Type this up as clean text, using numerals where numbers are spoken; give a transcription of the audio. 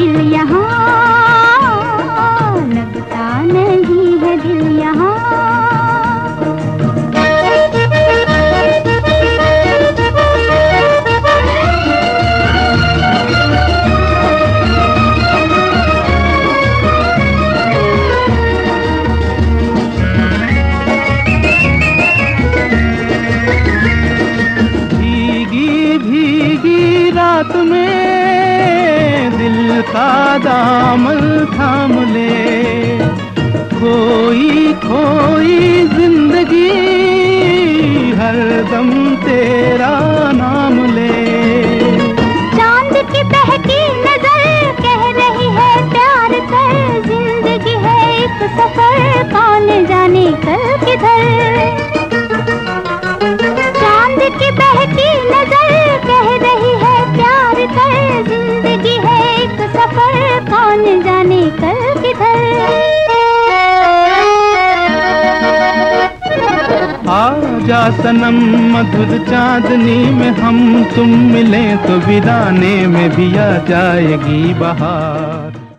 दिल यहाँ, लगता नहीं है दिल यहाँ। रात में दिल का दामन थाम ले, खोई खोई जिंदगी हरदम तेरा नाम ले। चांद की बहकी नजर कह रही है प्यार कर, जिंदगी है एक सफर, कौन जाने कल किधर। चांद की बहकी नजर कह रही है प्यार कर, जिंदगी है एक सफर, कौन जाने कल किधर। आजा सनम मधुर चांदनी में हम तुम मिलें तो वीराने में भी आ जाएगी बहार।